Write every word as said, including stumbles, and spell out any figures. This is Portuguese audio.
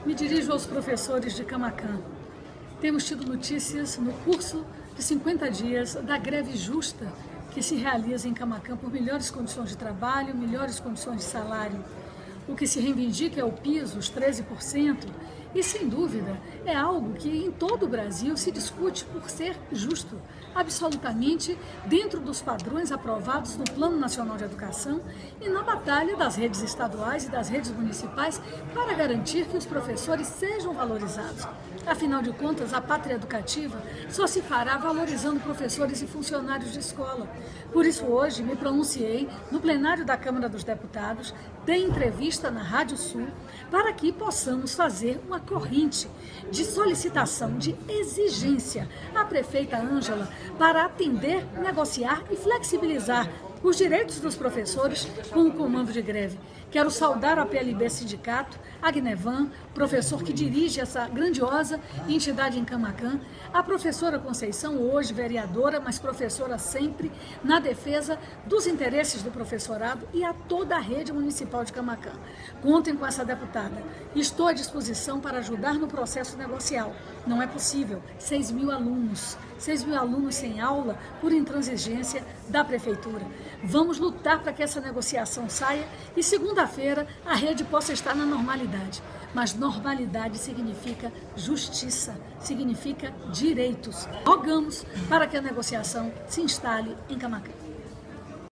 Me dirijo aos professores de Camaquã. Temos tido notícias no curso de cinquenta dias da greve justa que se realiza em Camaquã por melhores condições de trabalho, melhores condições de salário. O que se reivindica é o piso, os treze por cento, e sem dúvida é algo que em todo o Brasil se discute por ser justo, absolutamente dentro dos padrões aprovados no Plano Nacional de Educação e na batalha das redes estaduais e das redes municipais para garantir que os professores sejam valorizados. Afinal de contas, a pátria educativa só se fará valorizando professores e funcionários de escola. Por isso, hoje, me pronunciei no plenário da Câmara dos Deputados, dei entrevista na Rádio Sul, para que possamos fazer uma corrente de solicitação, de exigência à prefeita Ângela para atender, negociar e flexibilizar os direitos dos professores com o comando de greve. Quero saudar a P L B Sindicato, a Gnevan, professor que dirige essa grandiosa entidade em Camaquã, a professora Conceição, hoje vereadora, mas professora sempre, na defesa dos interesses do professorado e a toda a rede municipal de Camaquã. Contem com essa deputada. Estou à disposição para ajudar no processo negocial. Não é possível. seis mil alunos, seis mil alunos sem aula por intransigência da prefeitura. Vamos lutar para que essa negociação saia e segunda-feira a rede possa estar na normalidade. Mas normalidade significa justiça, significa direitos. Rogamos para que a negociação se instale em Camaquã.